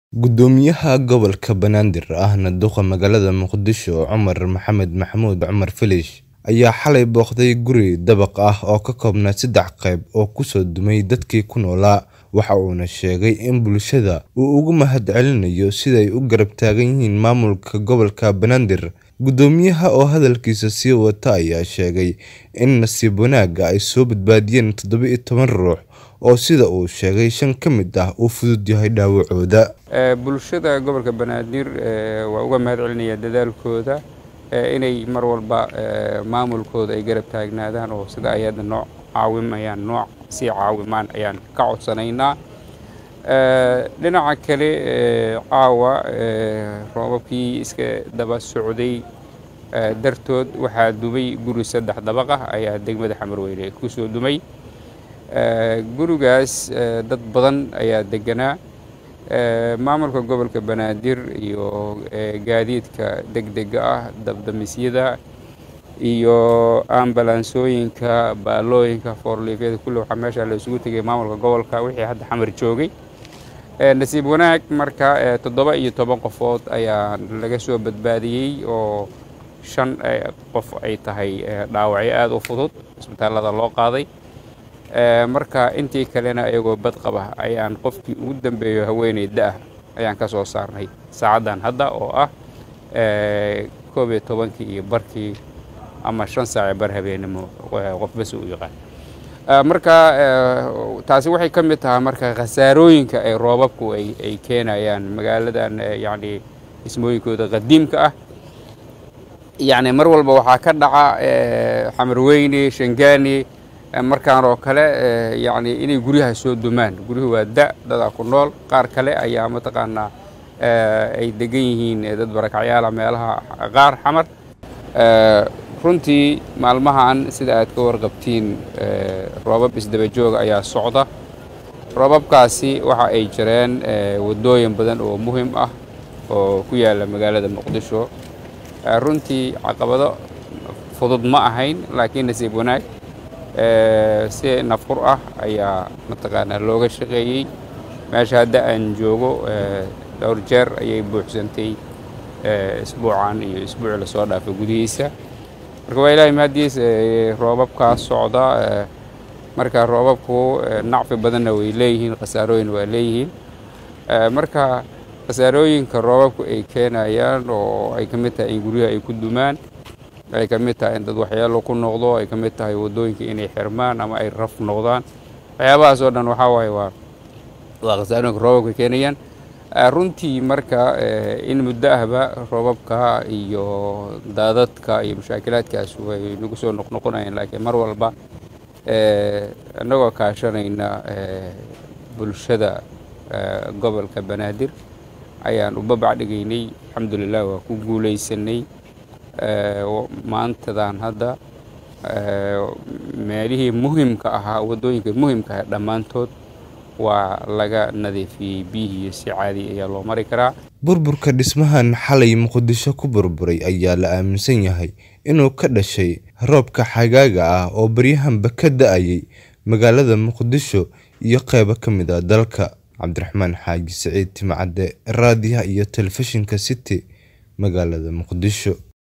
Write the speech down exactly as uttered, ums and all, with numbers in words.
Gudoomiyaha gobolka Banaadir ahna duqa magaalada Muqdisho Cumar Maxamed Maxamuud Cumar Filish ayaa xalay booqday guri dabaq ah oo ka koobnaa saddex qayb oo ku soo dumay dadkii ku noolaa. Waxa uuna sheegay in bulshada uu ugu mahadcelinayo sida ay u garab taagan yihiin maamulka gobolka Banaadir. Gudoomiyaha oo hadalkiisa sii wata ayaa sheegay in nasiib wanaagga ay soo badbaadiyeen toddoba iyo toban ruux oo sida uu sheegay shan ka mid ah uu fudud yahay dhaawacooda. bulshada gobolka Banaadir waa uga mahadcelinaya dadaalkooda inay mar walba maamulkooda ay garab taagnaadaan oo sida ay hadda nooc caawimayaan nooc si caawimaan ayaan ka codsanaynaa. dhinaca kale caawa roobabkii iska daba socday dartood waxaa dumay guri saddex dabaq ah ayaa degmada Xamarweyne ku soo dumay. gurigaas dad badan ayaa deganaa. maamulka gobolka Banaadir iyo gaadiidka degdega ah dabdamisyada iyo ambalansooyinka baalooyinka forliifyada kullu waxa meesha la isugu tagay maamulka gobolka wixii hadda xamar joogay. nasiib wanaag marka toddoba iyo toban qofood ayaa laga soo badbaadiyay oo shan qof ay tahay dhaawacyo aad u fudud isbitaalada loo qaaday. marka intii kalena ayagoo bad qaba ayaan qofkii ugu dambeeyo haweeneyda ah ayaan ka soo saarnay saacadan hadda oo ah koob iyo tobankii iyo barkii ama shan saac bar habeenimo qof bas u yaqaan. marka taasi waxay ka mid tahay marka khasaarooyinka ay roobabku ay ay keenayaan magaaladan yaani ismooyinkooda qadiimka ah. yaani mar walba waxa ka dhaca Xamarweyne Shangaani markaan oo kale yaani inay guryaha soo dumaan guriyuhu waa da dad ku nool qaar kale ayaa mataqaana ay degan yihiin dad barakacyaal meelaha qaar xamar. runtii maalmahan sida aad ka warqabtiin roobab isdaba joog ayaa socda. roobabkaasi waxa ay jireen wadooyin badan oo muhiim ah oo ku yaala magaalada Muqdisho. runtii caqabado fudud ma ahayn laakiin nasiib wanaag si nafqur ah ayaa mataqaana looga shaqeeyay. meesha hadda aan joogo dhowr jeer ayay buuxsantay isbuucan iyo isbuuc la soo dhaafay gudihiisa. marka waa ilaahay mahadiis roobabka socda. marka roobabku nacfi badanna way leeyihiin khasaarooyin waa leeyihiin. marka khasaarooyinka roobabku ay keenayaan oo ay ka mid tahay in guryaha ay ku dumaan ay ka mid tahay in dad waxyaalo ku noqdo ay ka mid tahay wadooyinka inay xirmaan ama ay raf noqdaan. waxyaabahaas oo dhan waxa waaye waa waa khasaarooyinka roobabka keenayaan. runtii marka in muddo ahba roobabka iyo daadadka iyo mushaakilaadkaas way nagu soo noqnoqonayaan laakiin mar walba anagoo kaashanayna bulshada gobolka Banaadir ayaan u babac dhigaynay. alxamdulillah waa ku guuleysanay. maantadan hadda meelihii muhiimka ahaa wadooyinka muhiimka ah dhammaantood waa laga nadiifiyay biyihii si caadi ayaa loo mari karaa. burburka dhismahan xalay Muqdisho ku burburay ayaa la aaminsan yahay inuu ka dhashay roobka xagaaga ah oo baryahanba ka da'ayay magaalada Muqdisho iyo qaybo ka mid ah dalka. Cabdiraxmaan Xaaji Saciid Timcade raadiyaha iyo telefishinka City magaalada Muqdisho.